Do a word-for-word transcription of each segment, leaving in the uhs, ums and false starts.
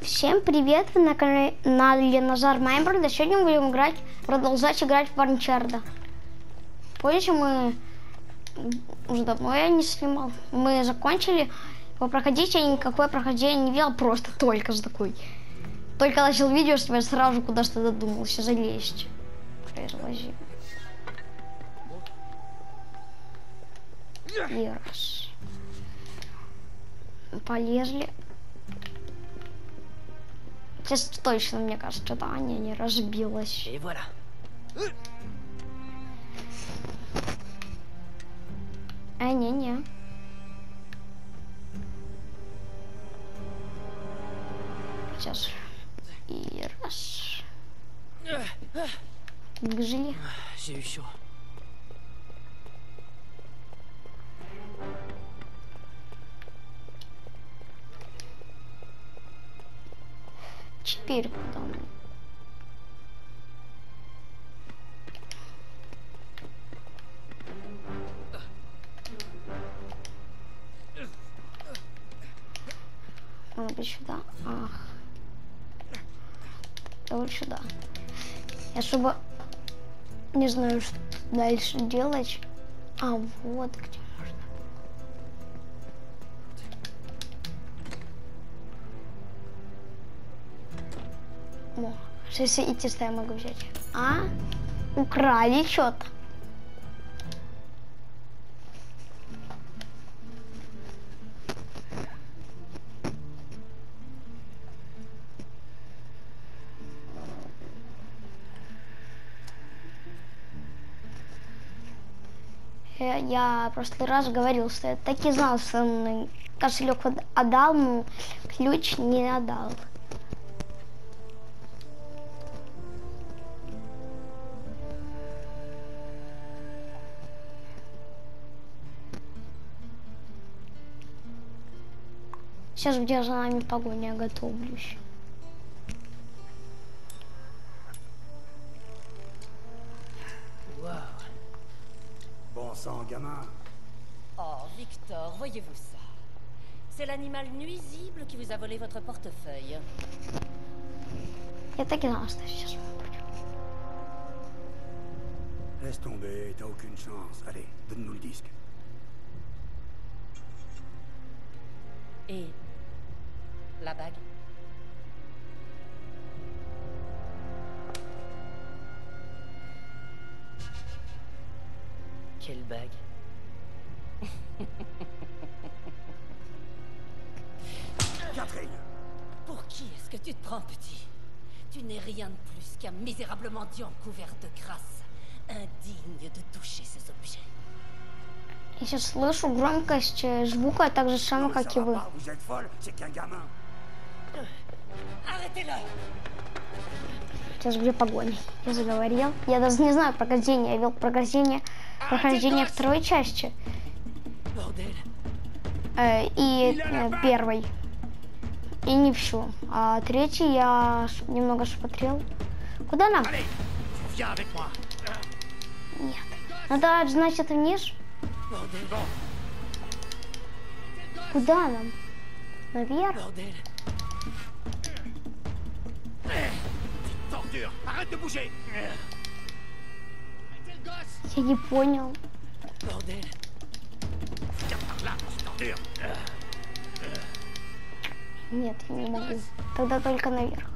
Всем привет, вы на канале Назар Майнборда. Сегодня мы будем играть, продолжать играть в Uncharted. Позже мы уже давно я не снимал. Мы закончили его проходить, я никакое прохождение не видел, просто только же такой. Только начал видео снимать, сразу куда-то додумался залезть. Разложи. И раз. Полезли. Сейчас точно, мне кажется, да, Аня не разбилась. И voilà. А, не-не. Сейчас. И раз. Бежали. J'ai eu chaud. Теперь куда мы? Надо быть сюда. Ах. Да вот сюда. Я чтобы не знаю, что дальше делать. А вот где можно. О, сейчас и теста я могу взять. А? Украли что-то. Я в прошлый раз говорил, что я так и знал, что он кошелек отдал, но ключ не отдал. Сейчас где за нами погоня, я готовлюсь. Bon sang, gamin. Oh, Victor, voyez-vous ça? C'est l'animal nuisible qui vous a volé votre portefeuille. Я так и знала, что сейчас. Laisse tomber, t'as aucune chance. Allez, donne-nous le disque. Et la bague? Quelle bague? Catherine! Pour qui est-ce que tu te prends, petit? Tu n'es rien de plus qu'un misérable mendiant couvert de crasse, indigne de toucher ces objets. Я сейчас слышу громкость звука так же самое, как и вы. Vous êtes folle, c'est qu'un gamin. Arrêtez-le! Сейчас где погоня? Я заговорил. Я даже не знаю прохождение. Я вел прохождение, прохождение второй части. Э, и э, первой. И не все. А третий я немного смотрел. Куда нам? Нет. Надо, значит, вниз. Куда нам? Наверх? Я не понял. Нет, я не могу. Тогда только наверх.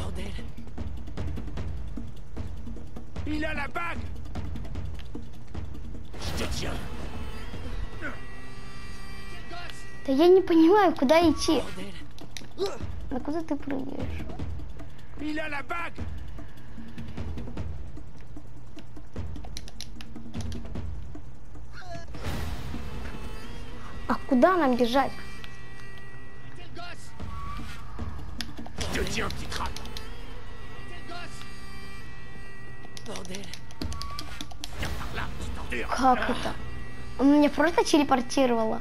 Да я не понимаю, куда идти. Да куда ты прыгаешь? А куда нам бежать? Как это? Он меня просто телепортировало.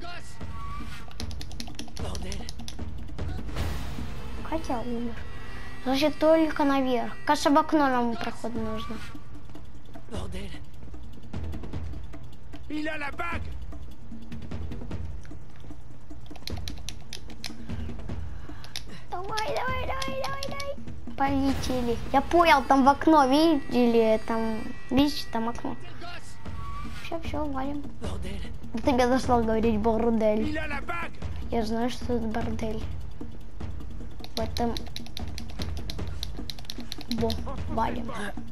Хотя умер. Значит, только наверх. Кажется, в окно нам проход нужно. Давай, давай, давай, давай, давай. Полетели. Я понял, там в окно, видели? Там, видите, там окно. Все, все, валим. Ты мне достал говорить бордель. Я знаю, что это бордель. В этом... Бо, валим.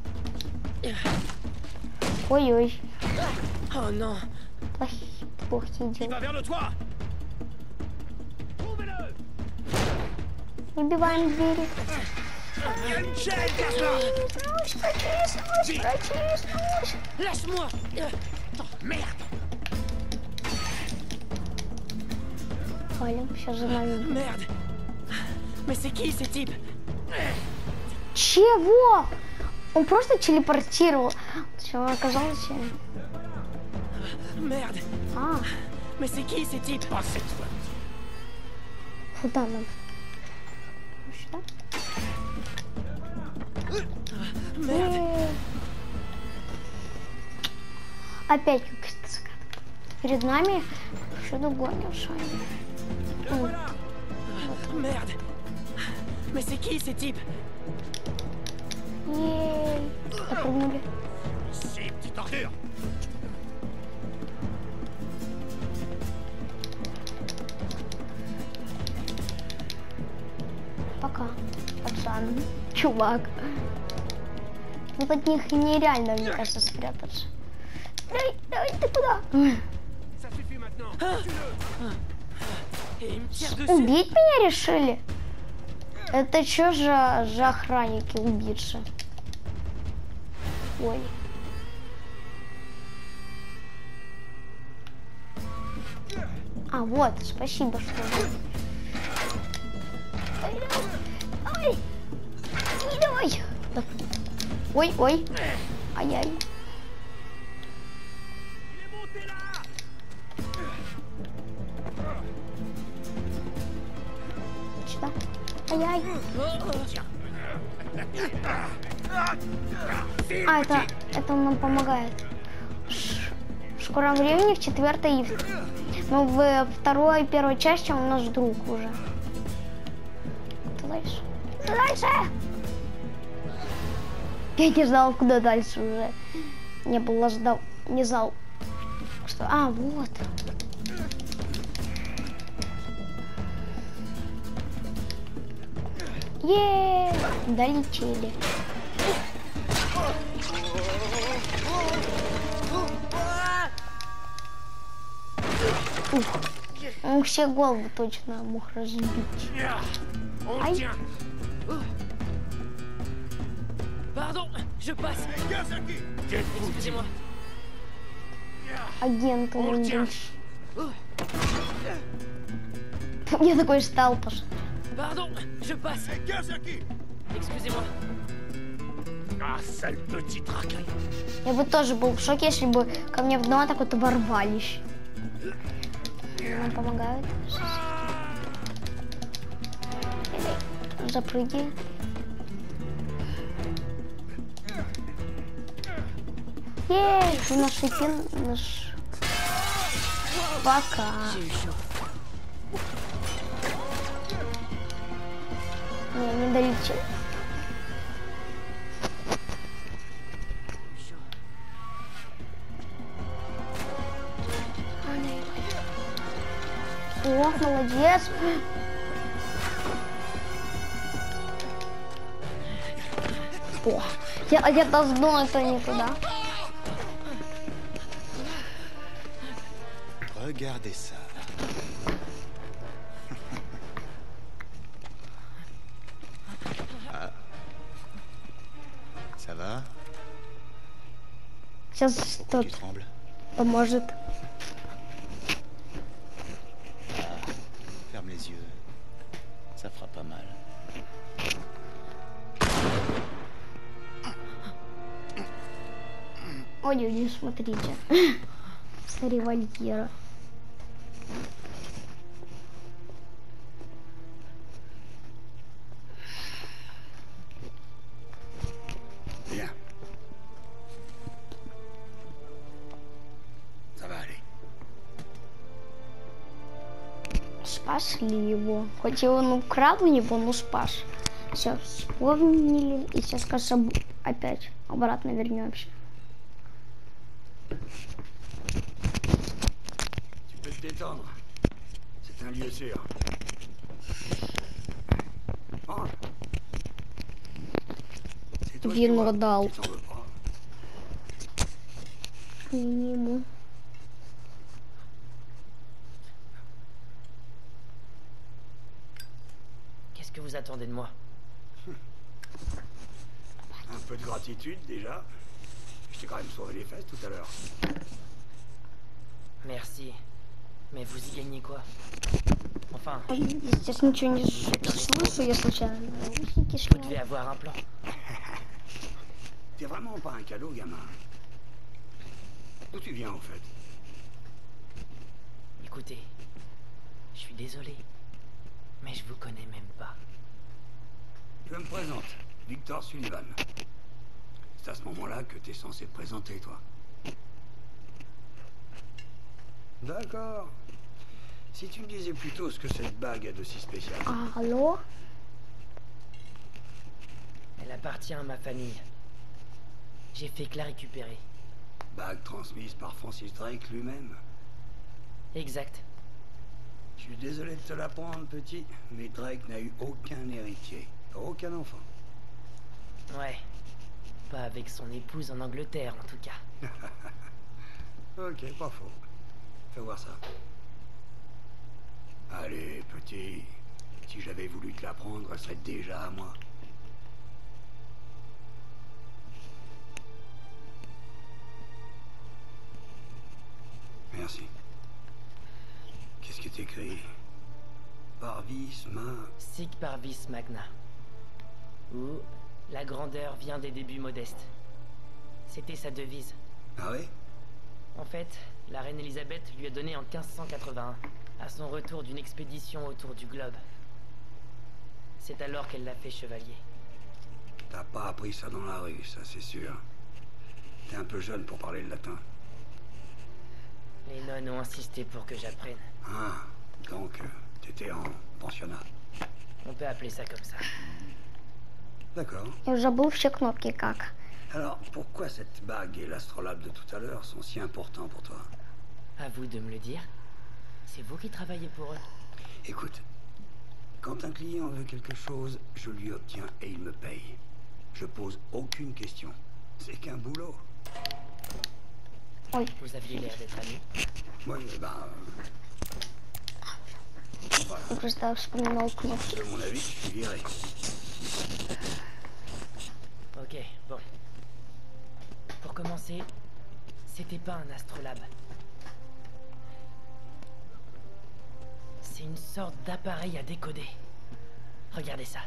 Ой-ой. Плохие, плохие дела. Убиваем двери. Lâche-moi! Валим, сейчас за нами. Merde! Mais c'est qui ce type? Чего? Он просто телепортировал. Все, он оказался. Merde! А, Mais c'est qui ce type? Pas cette fois. куда нам? Сюда? Merde! Э. Опять какая-то загадка. Перед нами что-то гоним с вами. Merde! Mais c'est qui ce type? Ей, допрыгнули. Si, petite ordure. Пока, пацан, чувак. Вот от них нереально, мне кажется, спрятаться. Давай, давай, ты куда? Ça suffit maintenant. Et il me tire dessus! Убить меня решили? Это что же за охранники убийцы? Ой. А, вот, спасибо, что вы. Давай, давай, давай. Ой, ой. Ай-яй. Сюда. Ай-яй. А, это, это он нам помогает. Ш- В скором времени, в четвертой и в, ну, в второй и первой части он наш друг уже. Куда дальше? Куда дальше? Я не знал, куда дальше уже. Не было ждал, не знал, что... А, вот. Еее, долетели. Ух, он все голову точно мог разбить. On Aïe. tient. Pardon, je passe. Excusez-moi. Агент On он tient. был. Я такой стал, пошел. Pardon, je passe. Excusez-moi. Ah, sale petit racaille. Я бы тоже был в шоке, если бы ко мне в дом так вот ворвались. Нам помогают. Запрыгивай. Ей, ты наш пин, наш... Пока. J'ai eu chaud. Не, не долетел. О, молодец. О, я, я должно это никуда. Regardez ça. Ah. Ça va? Сейчас Tu тот trembles? поможет. Ferme les yeux. Ça fera pas mal. Ой-ой-ой, смотрите. Смотри, Вальера. Viens. Ça va aller. спасли его. Хоть и он украл у него, но спас. Все, вспомнили. И сейчас, кажется, опять обратно вернемся. Tu peux te détendre. C'est un lieu sûr. Mange. C'est toi qui Вино vois. дал Tu t'en veux pas. ему. Qu'est-ce que vous attendez de moi? Un peu de gratitude déjà. Je t'ai quand même sauvé les fesses tout à l'heure. Merci. Mais vous y gagnez quoi? Enfin, Здесь ничего не слышу, я случайно наушники vous devez снял. avoir un plan. T'es vraiment pas un cadeau, gamin. D'où tu viens, en fait? Écoutez, je suis désolé, mais je vous connais même pas. Je me présente, Victor Sullivan. C'est à ce moment-là que t'es censé te présenter, toi. D'accord. Si tu me disais plutôt ce que cette bague a de si spécial. Алло? Elle appartient à ma famille. J'ai fait que la récupérer. Bague transmise par Francis Drake lui-même. Exact. Je suis désolé de te l'apprendre, petit, mais Drake n'a eu aucun héritier. Aucun enfant. Ouais. Pas avec son épouse en Angleterre, en tout cas. Ok, pas faux. Fais voir ça. Allez, petit. Si j'avais voulu te l'apprendre, elle serait déjà à moi. Merci. Qu'est-ce qui est écrit? Parvis ma... Sic parvis magna. Ou la grandeur vient des débuts modestes. C'était sa devise. Ah ouais? En fait, la reine Elisabeth lui a donné en quinze cent quatre-vingt-un, à son retour d'une expédition autour du globe. C'est alors qu'elle l'a fait chevalier. T'as pas appris ça dans la rue, ça c'est sûr. T'es un peu jeune pour parler le latin. Les nonnes ont insisté pour que j'apprenne. Ah, donc euh, t'étais en pensionnat. On peut appeler ça comme ça. D'accord. Я уже забыл все кнопки как. Alors, pourquoi cette bague et l'astrolabe de tout à l'heure sont si importants pour toi? À vous de me le dire. C'est vous qui travaillez pour eux. Écoute, quand un client veut quelque chose, je lui obtiens et il me paye. Je pose aucune question. C'est qu'un boulot. Ой, Vous aviez l'air d'être amis. Moi, eh ben... euh, voilà. я просто вспоминал кнопки. De mon avis, je suis viré. Ok, bon. Pour commencer, c'était pas un astrolabe. C'est une sorte d'appareil à décoder. Regardez ça.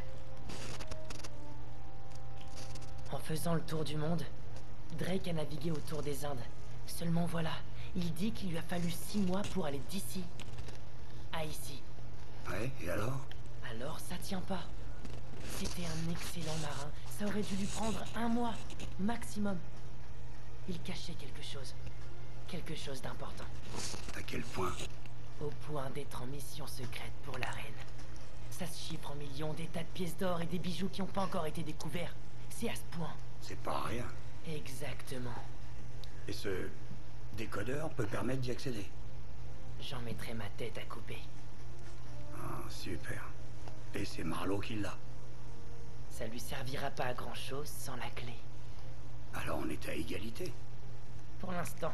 En faisant le tour du monde, Drake a navigué autour des Indes. Seulement voilà, il dit qu'il lui a fallu six mois pour aller d'ici à ici. Ouais, et alors? Alors ça tient pas. C'était un excellent marin. Ça aurait dû lui prendre un mois, maximum. Il cachait quelque chose. Quelque chose d'important. À quel point? Au point d'être en mission secrète pour la reine. Ça se chiffre en millions, des tas de pièces d'or et des bijoux qui n'ont pas encore été découverts. C'est à ce point. C'est pas rien. Exactement. Et ce décodeur peut permettre d'y accéder. J'en mettrai ma tête à couper. Ah, super. Et c'est Marlowe qui l'a. Ça lui servira pas à grand chose sans la clé. Alors on est à égalité. Pour l'instant.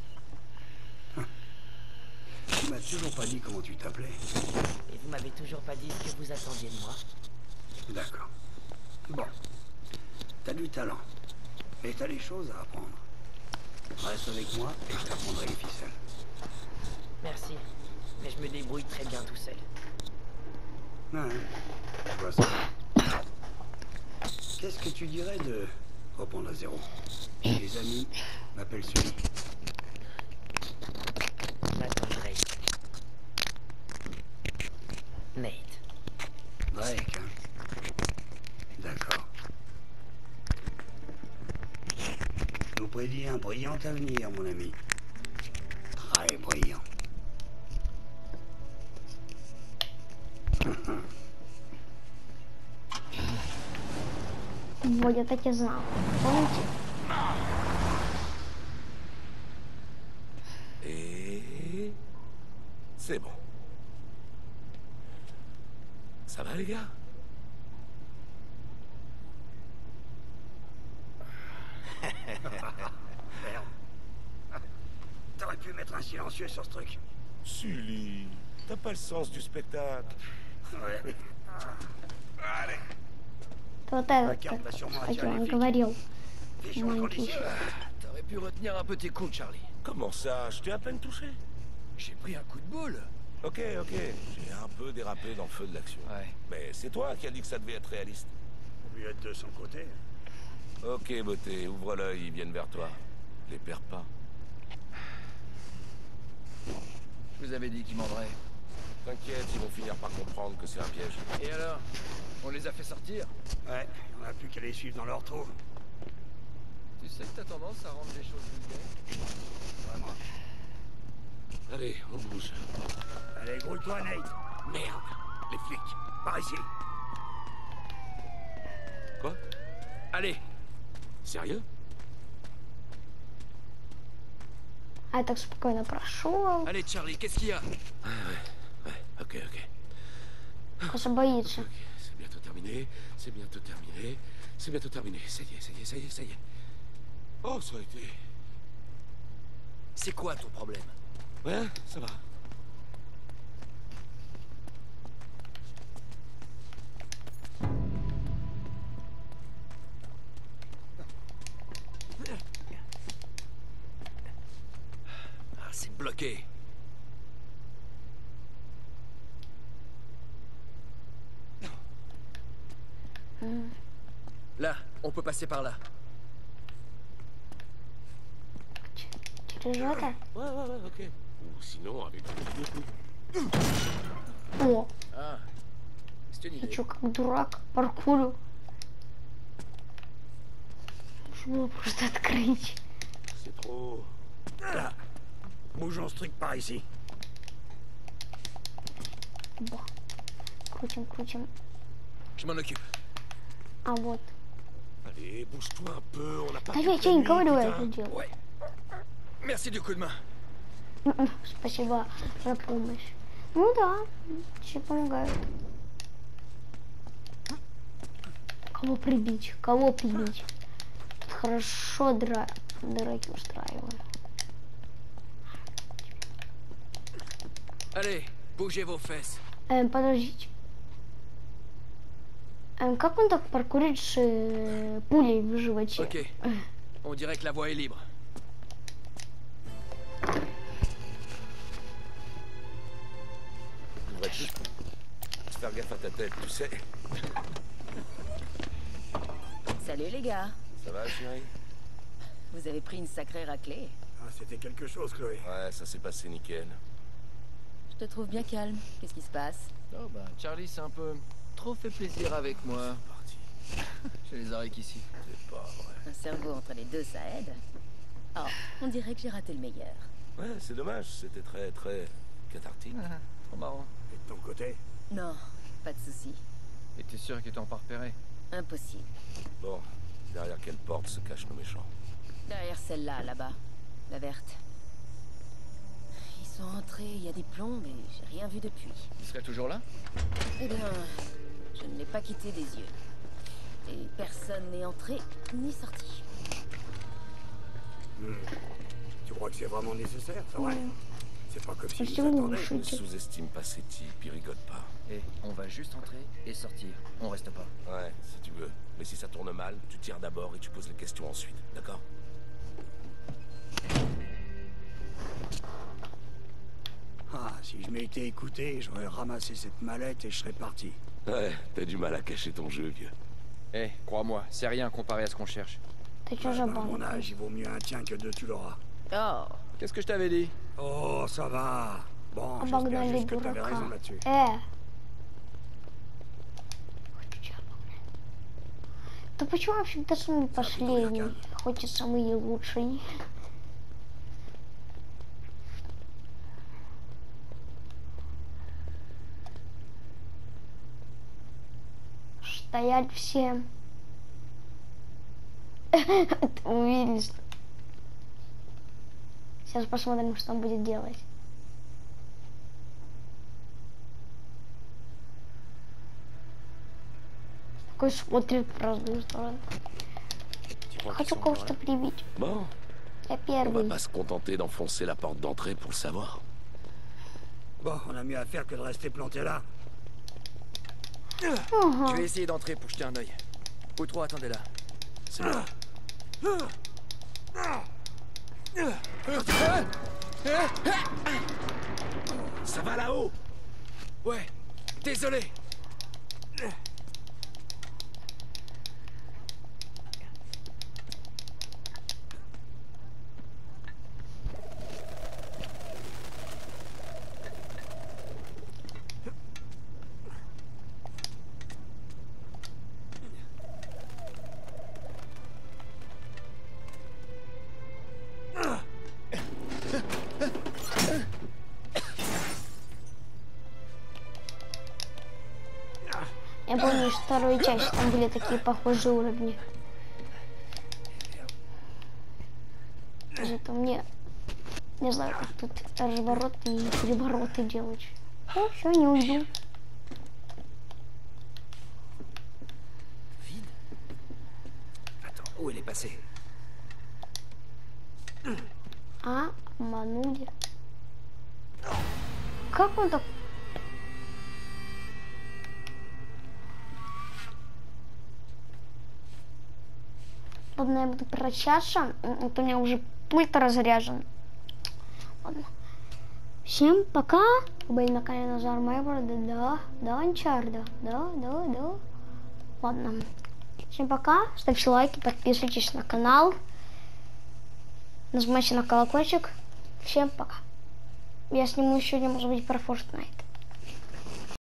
Tu m'as toujours pas dit comment tu t'appelais. Et vous m'avez toujours pas dit ce que vous attendiez de moi. D'accord. Bon. T'as du talent. Mais t'as des choses à apprendre. Reste avec moi et je t'apprendrai les ficelles. Merci. Mais je me débrouille très bien tout seul. Ouais, je vois ça. Qu'est-ce que tu dirais de reprendre à zéro? Les amis m'appellent Sully. Nathan Drake. Nate. Drake, hein? D'accord. Je vous prédis un brillant avenir, mon ami. Très brillant. Вот, я так и знал. Помните? Et... C'est bon. Ça va les gars? Merde. T'aurais pu mettre un silencieux sur ce truc. Sully, t'as pas le sens du spectacle. Ouais. Allez. Вот этот, Regarde, va sûrement как attirer он les flics. говорил. Fichons en Маленький. condition. T'aurais pu retenir un peu tes coups, Charlie. Comment ça? Je t'ai à peine touché. J'ai pris un coup de boule. Ok, ok. J'ai un peu dérapé dans le feu de l'action. Ouais. Mais c'est toi qui as dit que ça devait être réaliste. Au mieux de son côté. Ok, beauté, ouvre l'œil, ils viennent vers toi. Les perds pas. Je vous avais dit qu'ils m'endraient. T'inquiète, ils vont finir par comprendre que c'est un piège. Et alors? On les a fait sortir? Ouais, on a plus qu'à les suivre dans leur trou. Tu sais que t'as tendance à rendre les choses vulgaires. Vraiment. Allez, on bouge. Allez, grouille-toi, Nate. Merde, les flics. Par ici. Quoi? Allez! Sérieux? А я так спокойно прошел. Allez, Charlie, qu'est-ce qu'il y a? Ouais, ouais, ouais, ok, ok. Просто боится. Ok, c'est bientôt terminé, c'est bientôt terminé, c'est bientôt terminé. Ça y est, ça y est, ça y est, ça y est. Oh, ça a été... C'est quoi ton problème? Ouais, ça va. Ah, c'est bloqué. Là, on peut passer par là. Через это. Ouais, ouais, ouais, ok. Ou sinon, avec le coup. О, Ah, c'est une я idée. чё, как дурак, паркурю. Нужно было просто открыть. C'est trop... Là. Bougeons ce truc par ici. Ба. Крутим, крутим. Je m'en occupe. А вот. Allez, bouge-toi un peu, on n'a pas... Да toute я la тебе не nuit, говорю putain. это дело. Ouais. Merci du coup de main. М-м, Спасибо за помощь. Ну да, все помогают. Кого прибить? Кого прибить? Тут хорошо дра... драки устраиваю. Allez, bougez vos fesses. Эм, подождите. Эм, как он так паркурит с э, пулей в животе? Ok. On dirait que la voie est libre. On devrait tous faire gaffe à ta tête, tu sais. Salut les gars. Ça va, chérie? Vous avez pris une sacrée raclée. Ah, c'était quelque chose, Chloé. Ouais, ça s'est passé nickel. Je te trouve bien calme. Qu'est-ce qui se passe? Oh bah, Charlie s'est un peu trop fait plaisir avec moi. Parti. J'ai les oreilles ici. C'est pas vrai. Un cerveau entre les deux, ça aide. Oh, on dirait que j'ai raté le meilleur. Ouais, c'est dommage, c'était très, très cathartique. Ah, trop marrant. Et de ton côté? Non, pas de souci. Et t'es sûr qu'ils t'ont pas repéré? Impossible. Bon, derrière quelle porte se cachent nos méchants? Derrière celle-là, là-bas. La verte. Ils sont entrés il y a des plombs, mais j'ai rien vu depuis. Ils seraient toujours là? Eh bien, je ne l'ai pas quitté des yeux. Et personne n'est entré ni sorti. Hmm. Tu crois que c'est vraiment nécessaire, c'est vrai? C'est pas comme si Почему vous вы attendaient. Ne шутите? sous-estime pas ces types, ils rigolent pas. Et on va juste entrer et sortir. On reste pas. Ouais, si tu veux. Mais si ça tourne mal, tu tires d'abord et tu poses les questions ensuite, d'accord? Ah, si je m'étais écouté, j'aurais ramassé cette mallette et je serais parti. Ouais, t'as du mal à cacher ton jeu, vieux. Eh, crois-moi, c'est rien comparé à ce qu'on cherche. Ты чё Ah, bah, à mon забавно? âge, il vaut mieux un tien que deux, tu l'auras. Oh, Qu'est-ce que je t'avais dit? Oh, ça va. Bon, j'espère Обогнали juste que t'avais дурака. raison là-dessus. Э! Ой, ты чё обогнали? Да почему он всегда самый последний, хоть и самый лучший? Стоять всем. Увидели, что... Сейчас посмотрим, что он будет делать. Такой смотрит в разные стороны. Хочу кого-то прибить. Bon, Я on va первый. pas se contenter d'enfoncer la porte d'entrée pour le savoir. Bon, on a mieux à faire que de rester planté là. Ага. Je vais essayer d'entrer pour jeter un œil. Vous trois, attendez là. C'est bon. Ça va là-haut? Ouais, désolé. Я помню, что вторую часть там были такие похожие уровни. Зато мне не знаю, как тут развороты и перевороты делать. Ну, все, не уйду. Vide. Attends, où elle est passée? А, обманули. Как он так? Ладно, я буду прощаться. Вот у меня уже пульт разряжен. Ладно. Всем пока. Вы были на канале Назар Майборд. Да, да, Анчарда. Да, да, да. Ладно. Всем пока. Ставьте лайки, подписывайтесь на канал. Нажимайте на колокольчик. Всем пока. Я сниму сегодня, может быть, про Fortnite.